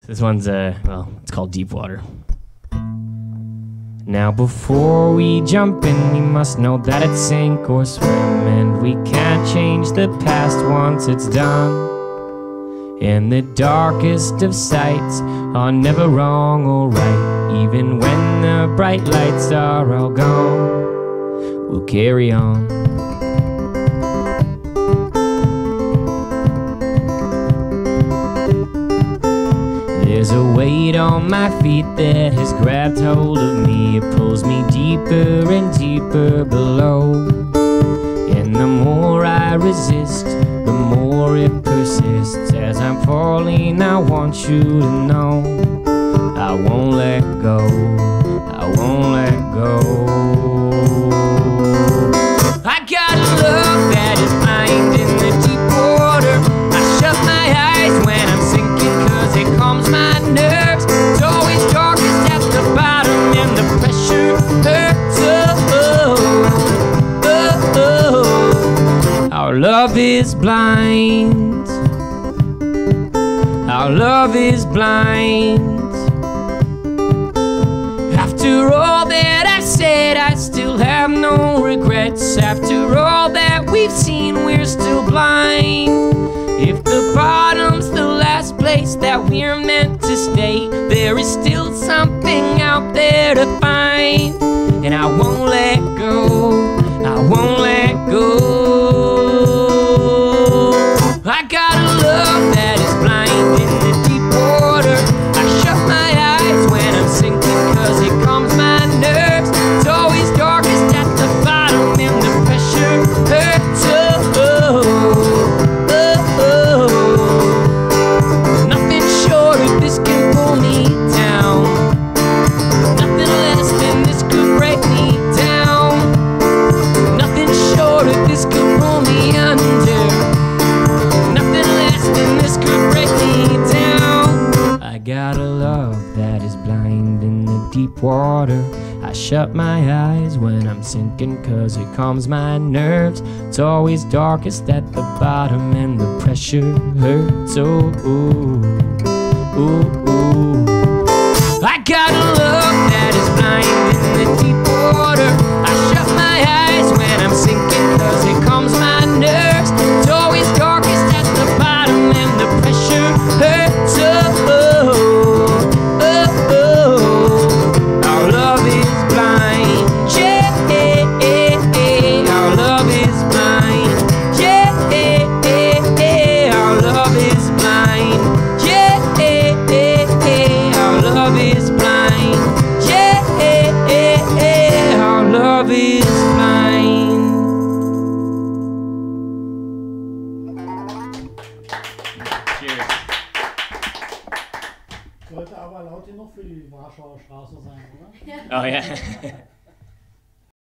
This one's, well, it's called Deep Water. Now before we jump in, we must know that it's sink or swim, and we can't change the past once it's done. And the darkest of sights are never wrong or right. Even when the bright lights are all gone, we'll carry on. There's a weight on my feet that has grabbed hold of me. It pulls me deeper and deeper below. And the more I resist, the more it persists. As I'm falling, I want you to know I won't let go, I won't let go. I got a love that is blind in the deep water. I shut my eyes when I'm sinking, cause it calms my nerves. It's always darkest at the bottom and the pressure hurts. Our love is blind. Our love is blind. After all that I've said, I still have no regrets. After all that we've seen, we're still blind. If the bottom's the last place that we're meant to stay, there is still something out there to find. And I won't let go, I won't let go. I got a love that is blind in the deep water. I shut my eyes when I'm sinking, cause it calms my nerves. It's always darkest at the bottom and the pressure hurts. Nothing short of this can pull me down. Nothing less than this could break me down. Nothing short of this could pull me under. Nothing less than this could break me down. I got a love that is blind in the deep water. I shut my eyes when I'm sinking, cause it calms my nerves. It's always darkest at the bottom and the pressure hurts. Oh, ooh, ooh, ooh. I got a love that is blind in the deep water. I shut my eyes when I'm sinking, cause it calms my nerves. It's always darkest at the bottom and the pressure hurts. Oh, oh, oh, oh. Our love is blind, yeah. Our love is blind, yeah. Our love is blind, yeah. Our love is blind, yeah. Our love is blind. Cheers. Sollte aber laut genug für die Warschauer Straße sein, oder? Oh yeah.